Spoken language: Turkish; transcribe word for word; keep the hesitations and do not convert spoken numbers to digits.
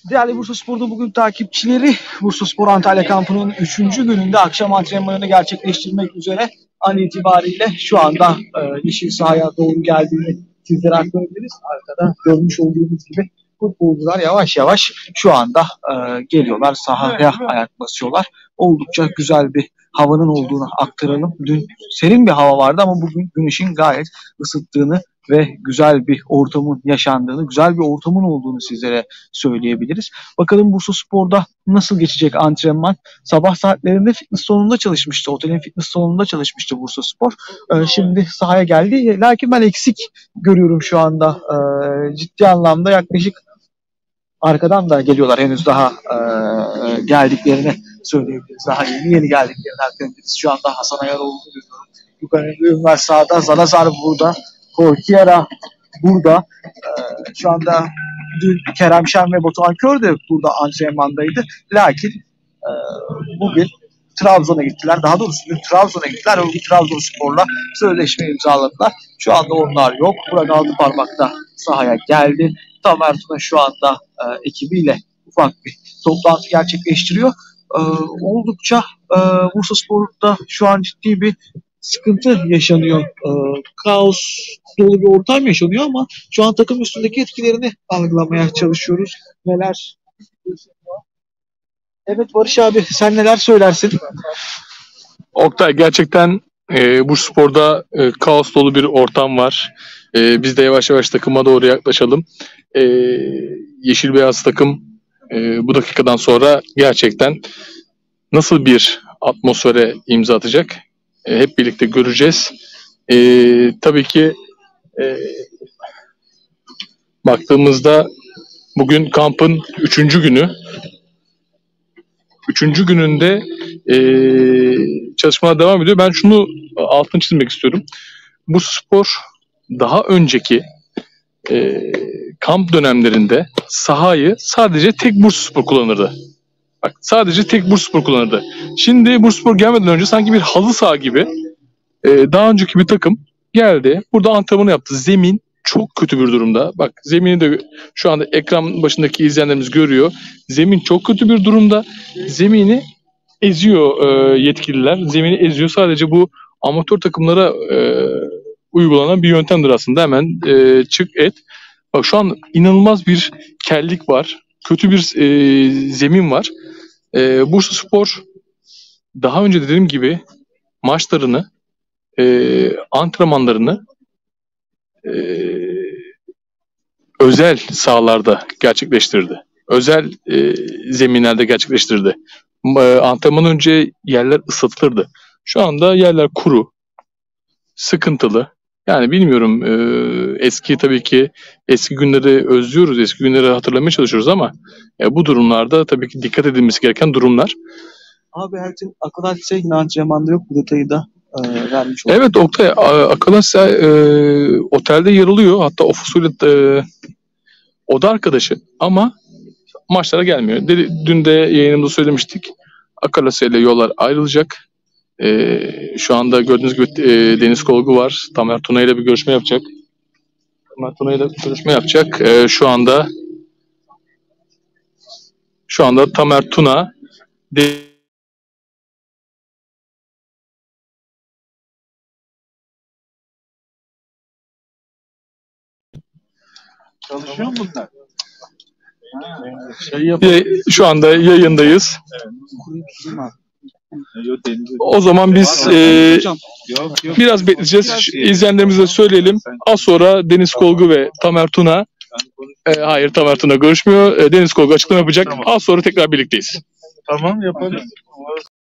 Değerli Bursaspor'da bugün takipçileri Bursaspor Antalya kampının üçüncü gününde akşam antrenmanını gerçekleştirmek üzere an itibariyle şu anda e, yeşil sahaya doğru geldiğini sizlere aktarabiliriz. Arkada görmüş olduğunuz gibi futbolcular yavaş yavaş şu anda e, geliyorlar, sahaya ayak basıyorlar. Oldukça güzel bir havanın olduğunu aktaralım. Dün serin bir hava vardı ama bugün güneşin gayet ısıttığını ve güzel bir ortamın yaşandığını, güzel bir ortamın olduğunu sizlere söyleyebiliriz. Bakalım Bursaspor'da nasıl geçecek antrenman? Sabah saatlerinde fitness salonunda çalışmıştı. Otelin fitness salonunda çalışmıştı Bursaspor. Ee, şimdi sahaya geldi. Lakin ben eksik görüyorum şu anda. Ee, ciddi anlamda yaklaşık arkadan da geliyorlar. Henüz daha e, geldiklerini söyleyebiliriz. Daha yeni yeni geldiklerini aktarabiliriz. Şu anda Hasan Ayaroğlu'nu görüyorum. Yukarıda Ünver sağda. Zalazar burada. Korkiera burada. Ee, şu anda dün Kerem Şen ve Batuhan Kör de burada antrenmandaydı. Lakin e, bugün Trabzon'a gittiler. Daha doğrusu dün Trabzon'a gittiler. Bugün Trabzonspor'la sözleşme imzaladılar. Şu anda onlar yok. Burada Altıparmak'ta sahaya geldi. Tamer Tuna şu anda e, ekibiyle ufak bir toplantı gerçekleştiriyor. E, oldukça e, Bursaspor'da şu an ciddi bir sıkıntı yaşanıyor. E, kaos dolu bir ortam yaşanıyor ama şu an takım üstündeki etkilerini algılamaya çalışıyoruz. Neler? Evet Barış abi, sen neler söylersin? Oktay, gerçekten e, Bursaspor'da e, kaos dolu bir ortam var. E, biz de yavaş yavaş takıma doğru yaklaşalım. E, Yeşil beyaz takım e, bu dakikadan sonra gerçekten nasıl bir atmosfere imza atacak? E, hep birlikte göreceğiz. E, tabii ki e, baktığımızda bugün kampın üçüncü günü. Üçüncü gününde e, çalışmalar devam ediyor. Ben şunu altını çizmek istiyorum. Bursaspor daha önceki e, kamp dönemlerinde sahayı sadece tek Bursaspor kullanırdı. Bak, sadece tek Bursaspor kullanırdı. Şimdi Bursaspor gelmeden önce sanki bir halı saha gibi e, daha önceki bir takım geldi. Burada antrenmanı yaptı. Zemin çok kötü bir durumda. Bak, zemini de şu anda ekran başındaki izleyenlerimiz görüyor. Zemin çok kötü bir durumda. Zemini eziyor e, yetkililer. Zemini eziyor. Sadece bu amatör takımlara e, uygulanan bir yöntemdir aslında. Hemen e, çık et. Bak, şu an inanılmaz bir kellik var. Kötü bir e, zemin var. E, Bursaspor daha önce dediğim gibi maçlarını, e, antrenmanlarını e, özel sahalarda gerçekleştirdi. Özel e, zeminlerde gerçekleştirdi. E, antrenman önce yerler ısıtılırdı. Şu anda yerler kuru, sıkıntılı. Yani bilmiyorum, e, eski tabii ki eski günleri özlüyoruz, eski günleri hatırlamaya çalışıyoruz ama e, bu durumlarda tabii ki dikkat edilmesi gereken durumlar. Abi Ertin Akalatse yine antrenmanda yok, bu detayı da e, vermiş olduk. Evet Oktay, Akalatse e, otelde yer alıyor. Hatta ofusuyla e, oda arkadaşı ama maçlara gelmiyor. Dedi, dün de yayınımızda söylemiştik. Akalatse ile yollar ayrılacak. Ee, şu anda gördüğünüz gibi e, Deniz Kolgu var. Tamer Tuna ile bir görüşme yapacak. Tamer Tuna ile görüşme yapacak. Ee, şu anda şu anda Tamer Tuna de Çalışıyor mu bunlar? Şey şu anda yayındayız. O zaman biz e, biraz bekleyeceğiz. İzleyenlerimize söyleyelim. Az sonra Deniz Kolgu ve Tamer Tuna, e, hayır Tamer Tuna görüşmüyor. E, Deniz Kolgu açıklama yapacak. Az sonra tekrar birlikteyiz. Tamam, yapalım.